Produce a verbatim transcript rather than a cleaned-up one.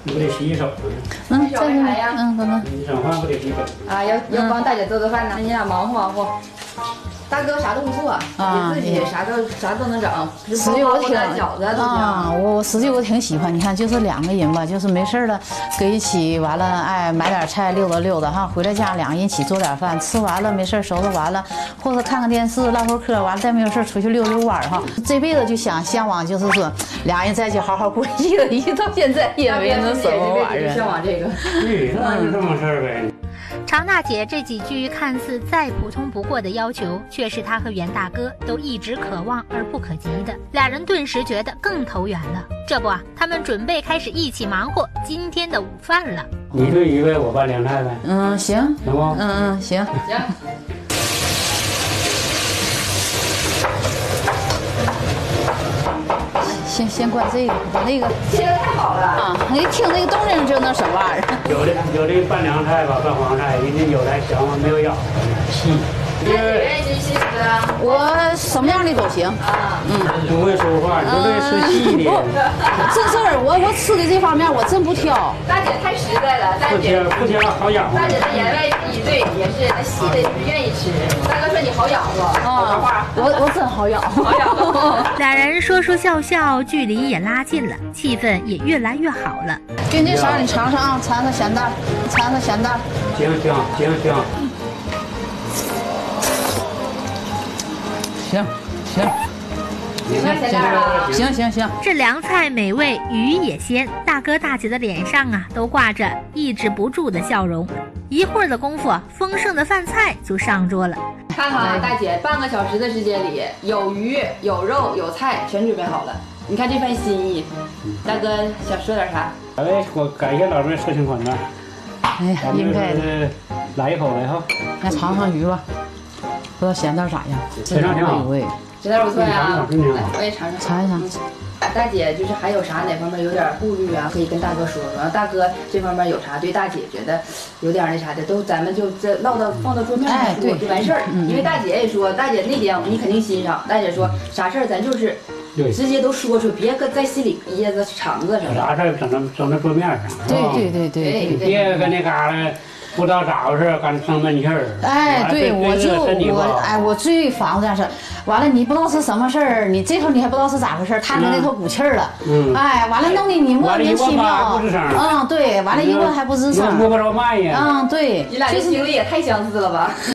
你不得洗洗手呢？ 嗯，在这儿，嗯，等等。 你整饭不得洗手？ 啊，要要帮大姐做做饭呢，你俩忙活忙活。大哥啥都会做，啊，自己啥都啥都能整， 实际我挺饺子都行。 啊，我实际我挺喜欢。你看，就是两个人吧，就是没事了，搁一起完了，哎，买点菜溜达溜达哈，回来家两个人一起做点饭，吃完了没事收拾完了，或者看看电视唠会嗑，完了再没有事出去溜溜弯哈。这辈子就想向往，就是说俩人在一起好好过日子，一到现在也没那什么玩意儿。 向往这个， 对，那就这么事儿呗。 常大姐这几句看似再普通不过的要求，却是她和袁大哥都一直渴望而不可及的。俩人顿时觉得更投缘了。这不啊，他们准备开始一起忙活今天的午饭了。 你炖鱼呗，我拌凉菜呗。 嗯，行， 行不？ 嗯嗯，行。 行。 先先关这个，把那个切的太好了啊！一听那个动静就那什么玩意儿。 有的有的拌凉菜吧，拌黄菜，人家有的行没有咬细。 大姐愿意吃细吃啊？ 我什么样的都行啊。 嗯， 不会说话，你就得吃细的。 这事儿我我吃的这方面我真不挑。 大姐太实在了，大姐不挑好养活。 大姐的言外之意对也是，那细的就是愿意吃。大哥说你好养活，好说话。 我我真好养活， 好养活。 俩人说说笑笑，距离也拉近了，气氛也越来越好了。 给你这色你尝尝啊，尝尝咸淡，尝尝咸淡。 行行行行。 行行行行行行， 这凉菜美味，鱼也鲜，大哥大姐的脸上啊都挂着抑制不住的笑容。一会儿的功夫，丰盛的饭菜就上桌了。 看看啊，大姐，半个小时的时间里，有鱼有肉有菜全准备好了。你看这份心意，大哥想说点啥？ 哎，我感谢老妹热情款待。 哎呀，应该的。 来一口来哈， 来尝尝鱼吧。不知道咸淡咋样？ 咸淡挺好， 咸淡不错呀。 来， 我也尝尝。 尝一尝。 大姐就是还有啥哪方面有点顾虑啊，可以跟大哥说说。然后大哥这方面有啥对大姐觉得有点那啥的，都咱们就这唠到放到桌面上说就完事儿。因为大姐也说，大姐那点你肯定欣赏。大姐说啥事儿咱就是直接都说出，别搁在心里掖着藏着什么。 啥事儿整到整到桌面上。 对对对对， 别搁那嘎达。不知道咋回事，干生闷气儿。 哎，对，我就我哎，我最防这样事儿。完了，你不知道是什么事儿，你这头你还不知道是咋回事，他们那头鼓气儿了。嗯。哎，完了弄得你莫名其妙。嗯，对，完了一问还不吱声。 摸不着脉呀。 嗯，对。 你俩这经历也太相似了吧？